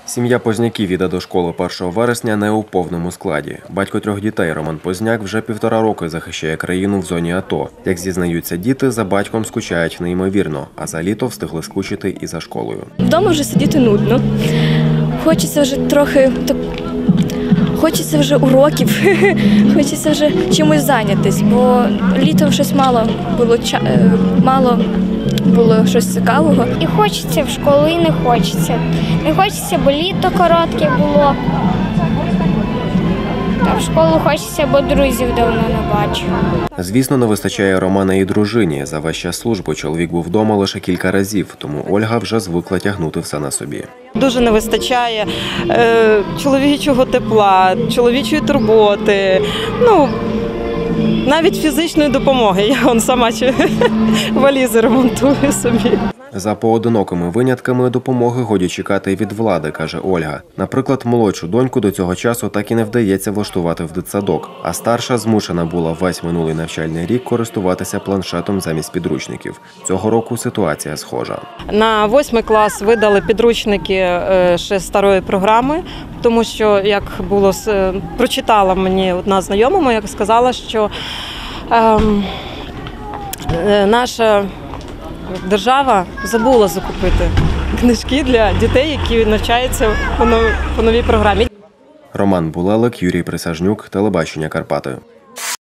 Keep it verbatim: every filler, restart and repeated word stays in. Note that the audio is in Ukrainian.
Сім'я Позняків іде до школи першого вересня не у повному складі. Батько трьох дітей Роман Позняк вже півтора роки захищає країну в зоні АТО. Як зізнаються діти, за батьком скучають неймовірно, а за літо встигли скучити і за школою. Вдома вже сидіти нудно. Хочеться вже трохи, так, хочеться вже уроків, хочеться вже чимось зайнятися, бо літом щось мало було, мало було щось цікавого. І хочеться в школу, і не хочеться. Не хочеться, бо літо коротке було. Та в школу хочеться, бо друзів давно не бачу. Звісно, не вистачає Романа і дружині. За весь час служби чоловік був вдома лише кілька разів, тому Ольга вже звикла тягнути все на собі. Дуже не вистачає е, чоловічого тепла, чоловічої турботи, ну, навіть фізичної допомоги. Я вон сама валізи ремонтую собі. За поодинокими винятками допомоги годі чекати від влади, каже Ольга. Наприклад, молодшу доньку до цього часу так і не вдається влаштувати в дитсадок, а старша змушена була весь минулий навчальний рік користуватися планшетом замість підручників. Цього року ситуація схожа. На восьмий клас видали підручники ще старої програми, тому що, як було, прочитала мені одна знайома моя, сказала, що ем, наша держава забула закупити книжки для дітей, які навчаються по новій програмі. Роман Булелик, Юрій Присяжнюк, телебачення Карпати.